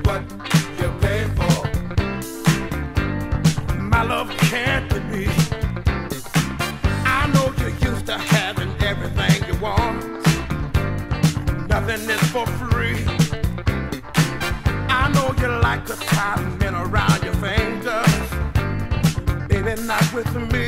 what you pay for. My love can't be. I know you're used to having everything you want. Nothing is for free. I know you like to tie men around your fingers. Baby, not with me.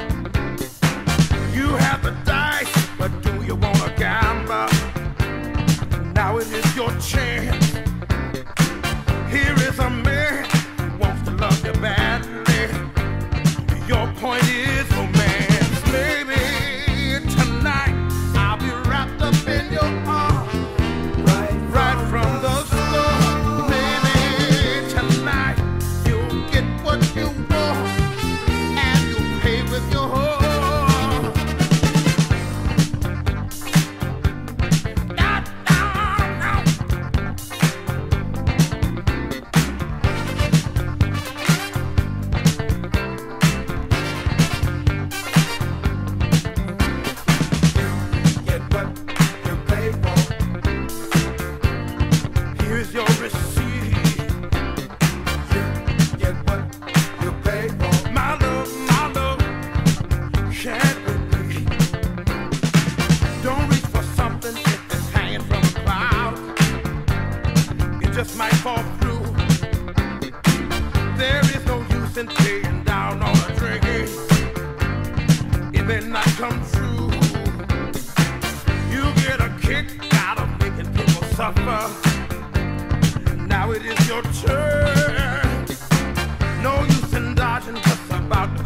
You have the dice, but do you want to gamble? Now it is your chance. Here is a man who wants to love you badly. Your point is romance. Maybe tonight I'll be wrapped up in your arms, right from the start. Maybe tonight you'll get what you want, and you'll pay with your heart. Here's your receipt. Get what you pay for. My love, can't repeat. Don't reach for something if it's hanging from a cloud. It just might fall through. There is no use in paying down on a drinking. It may not come true. You get a kick out of making people suffer. Now it is your turn. No use in dodging what's about